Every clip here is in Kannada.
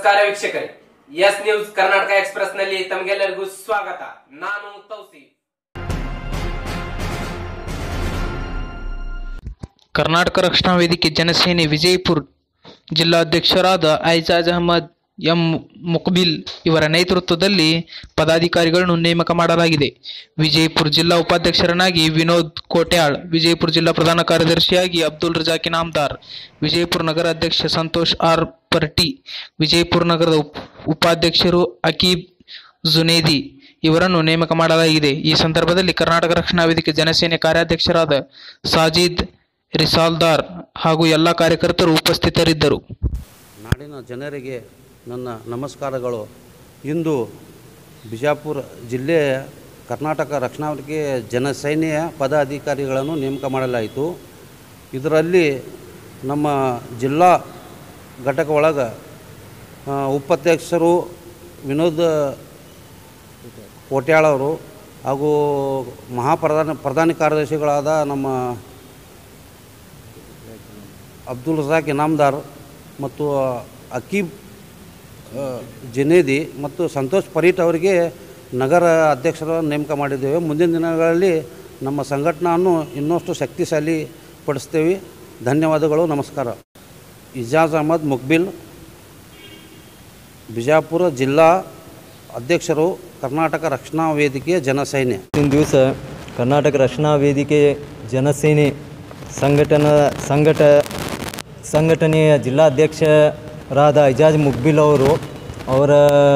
ನಮಸ್ಕಾರ ವೀಕ್ಷಕರೇ, ಎಸ್ ನ್ಯೂಸ್ ಕರ್ನಾಟಕ ಎಕ್ಸ್‌ಪ್ರೆಸ್ ನಲ್ಲಿ ತಮಗೆಲ್ಲರಿಗೂ ಸ್ವಾಗತ. ನಾನು ತೌಸಿ. ಕರ್ನಾಟಕ ರಕ್ಷಣಾ ವೇದಿಕೆ ಜನಸೇನೆ ವಿಜಯಪುರ ಜಿಲ್ಲಾಧ್ಯಕ್ಷರಾದ ಐಜಾಜ್ ಅಹಮದ್ ಎಂ ಮುಕ್ಬಿಲ್ ಇವರ ನೇತೃತ್ವದಲ್ಲಿ ಪದಾಧಿಕಾರಿಗಳನ್ನು ನೇಮಕ ಮಾಡಲಾಗಿದೆ. ವಿಜಯಪುರ ಜಿಲ್ಲಾ ಉಪಾಧ್ಯಕ್ಷರನ್ನಾಗಿ ವಿನೋದ್ ಕೋಟ್ಯಾಳ್, ವಿಜಯಪುರ ಜಿಲ್ಲಾ ಪ್ರಧಾನ ಕಾರ್ಯದರ್ಶಿಯಾಗಿ ಅಬ್ದುಲ್ ರಜಾಕ್ ಇನಾಮದಾರ್, ವಿಜಯಪುರ ನಗರ ಅಧ್ಯಕ್ಷ ಸಂತೋಷ್ ಆರ್ ಪರ್ಟಿ, ವಿಜಯಪುರ ನಗರದ ಉಪಾಧ್ಯಕ್ಷರು ಅಕೀಬ್ ಜುನೇದಿ ಇವರನ್ನು ನೇಮಕ ಮಾಡಲಾಗಿದೆ. ಈ ಸಂದರ್ಭದಲ್ಲಿ ಕರ್ನಾಟಕ ರಕ್ಷಣಾ ವೇದಿಕೆ ಜನಸೇನೆ ಕಾರ್ಯಾಧ್ಯಕ್ಷರಾದ ಸಾಜಿದ್ ರಿಸಾಲ್ದಾರ್ ಹಾಗೂ ಎಲ್ಲ ಕಾರ್ಯಕರ್ತರು ಉಪಸ್ಥಿತರಿದ್ದರು. ನಾಡಿನ ಜನರಿಗೆ ನನ್ನ ನಮಸ್ಕಾರಗಳು. ಇಂದು ಬಿಜಾಪುರ ಜಿಲ್ಲೆಯ ಕರ್ನಾಟಕ ರಕ್ಷಣಾ ವೇದಿಕೆ ಜನಸೇನೆಯ ಪದಾಧಿಕಾರಿಗಳನ್ನು ನೇಮಕ ಮಾಡಲಾಯಿತು. ಇದರಲ್ಲಿ ನಮ್ಮ ಜಿಲ್ಲಾ ಘಟಕ ಒಳಗೆ ಉಪಾಧ್ಯಕ್ಷರು ವಿನೋದ್ ಕೋಟ್ಯಾಳ್ ಅವರು ಹಾಗೂ ಪ್ರಧಾನ ಕಾರ್ಯದರ್ಶಿಗಳಾದ ನಮ್ಮ ಅಬ್ದುಲ್ ರಜಾಕ್ ಇನಾಮದಾರ್ ಮತ್ತು ಅಕೀಬ್ ಜುನೇದಿ ಮತ್ತು ಸಂತೋಷ್ ಪರೀಟ್ ಅವರಿಗೆ ನಗರ ಅಧ್ಯಕ್ಷರನ್ನು ನೇಮಕ ಮಾಡಿದ್ದೇವೆ. ಮುಂದಿನ ದಿನಗಳಲ್ಲಿ ನಮ್ಮ ಸಂಘಟನೆಯನ್ನು ಇನ್ನಷ್ಟು ಶಕ್ತಿಶಾಲಿ ಪಡಿಸ್ತೇವೆ. ಧನ್ಯವಾದಗಳು, ನಮಸ್ಕಾರ. ಇಜಾಜ್ ಅಹಮದ್ ಮುಕ್ಬಿಲ್, ಬಿಜಾಪುರ ಜಿಲ್ಲಾ ಅಧ್ಯಕ್ಷರು, ಕರ್ನಾಟಕ ರಕ್ಷಣಾ ವೇದಿಕೆ ಜನಸೇನೆ. ಇಂದಿನ ದಿವಸ ಕರ್ನಾಟಕ ರಕ್ಷಣಾ ವೇದಿಕೆ ಜನಸೇನೆ ಸಂಘಟನೆಯ ಜಿಲ್ಲಾಧ್ಯಕ್ಷರಾದ ಐಜಾಜ್ ಮುಕ್ಬಿಲ್ ಅವರ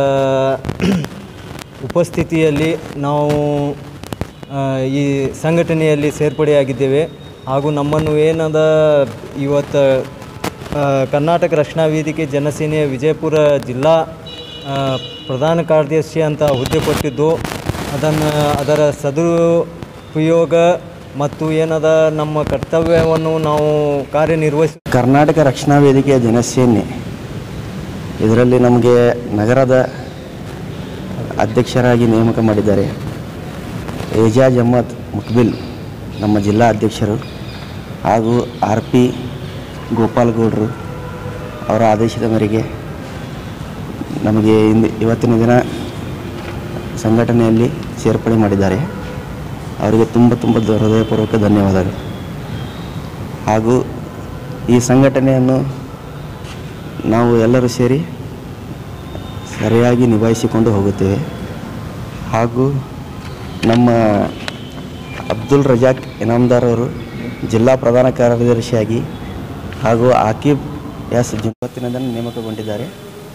ಉಪಸ್ಥಿತಿಯಲ್ಲಿ ನಾವು ಈ ಸಂಘಟನೆಯಲ್ಲಿ ಸೇರ್ಪಡೆಯಾಗಿದ್ದೇವೆ. ಹಾಗೂ ನಮ್ಮನ್ನು ಏನದ ಇವತ್ತು ಕರ್ನಾಟಕ ರಕ್ಷಣಾ ವೇದಿಕೆ ಜನಸೇನೆಯ ವಿಜಯಪುರ ಜಿಲ್ಲಾ ಪ್ರಧಾನ ಕಾರ್ಯದರ್ಶಿ ಅಂತ ಹುದ್ದೆ ಕೊಟ್ಟಿದ್ದು, ಅದರ ಸದುಪಯೋಗ ಮತ್ತು ಏನದ ನಮ್ಮ ಕರ್ತವ್ಯವನ್ನು ನಾವು ಕಾರ್ಯನಿರ್ವಹಿಸಿ ಕರ್ನಾಟಕ ರಕ್ಷಣಾ ವೇದಿಕೆಯ ಜನಸೇನೆ ಇದರಲ್ಲಿ ನಮಗೆ ನಗರದ ಅಧ್ಯಕ್ಷರಾಗಿ ನೇಮಕ ಮಾಡಿದ್ದಾರೆ. ಏಜಾಜ್ ಅಹಮದ್ ಮುಕ್ಬಿಲ್ ನಮ್ಮ ಜಿಲ್ಲಾ ಅಧ್ಯಕ್ಷರು ಹಾಗೂ RP ಗೋಪಾಲ್ಗೌಡರು ಅವರ ಆದೇಶದ ಮೇರೆಗೆ ನಮಗೆ ಇವತ್ತಿನ ದಿನ ಸಂಘಟನೆಯಲ್ಲಿ ಸೇರ್ಪಡೆ ಮಾಡಿದ್ದಾರೆ. ಅವರಿಗೆ ತುಂಬ ಹೃದಯಪೂರ್ವಕ ಧನ್ಯವಾದಗಳು. ಹಾಗೂ ಈ ಸಂಘಟನೆಯನ್ನು ನಾವು ಎಲ್ಲರೂ ಸೇರಿ ಸರಿಯಾಗಿ ನಿಭಾಯಿಸಿಕೊಂಡು ಹೋಗುತ್ತೇವೆ. ಹಾಗೂ ನಮ್ಮ ಅಬ್ದುಲ್ ರಜಾಕ್ ಇನಾಮದಾರ್ ಅವರು ಜಿಲ್ಲಾ ಪ್ರಧಾನ ಕಾರ್ಯದರ್ಶಿಯಾಗಿ ಹಾಗೂ ಆಕಿಬ್ ಎಸ್ ಇವತ್ತಿನ ದಿನ ನೇಮಕಗೊಂಡಿದ್ದಾರೆ.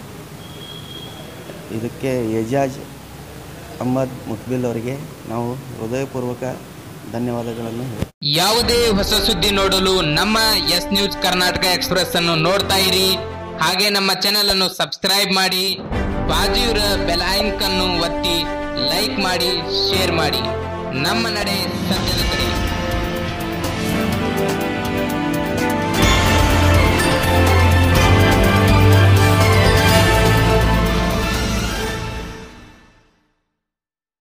ಇದಕ್ಕೆ ಏಜಾಜ್ ಅಹಮದ್ ಮುಕ್ಬಿಲ್ ಅವರಿಗೆ ನಾವು ಹೃದಯಪೂರ್ವಕ ಧನ್ಯವಾದಗಳನ್ನು. ಯಾವುದೇ ಹೊಸ ಸುದ್ದಿ ನೋಡಲು ನಮ್ಮ ಎಸ್ ನ್ಯೂಸ್ ಕರ್ನಾಟಕ ಎಕ್ಸ್‌ಪ್ರೆಸ್ ಅನ್ನು ನೋಡ್ತಾ ಇರಿ. ಹಾಗೆ ನಮ್ಮ ಚಾನೆಲ್ ಅನ್ನು ಸಬ್ಸ್ಕ್ರೈಬ್ ಮಾಡಿ, ಬಾಜುವಿನ ಬೆಲ್ ಐಕಾನ್ ಅನ್ನು ಒತ್ತಿ, ಲೈಕ್ ಮಾಡಿ, ಶೇರ್ ಮಾಡಿ. ನಮ್ಮ ನಡೆ ಸತ್ಯದ ಕಡೆ.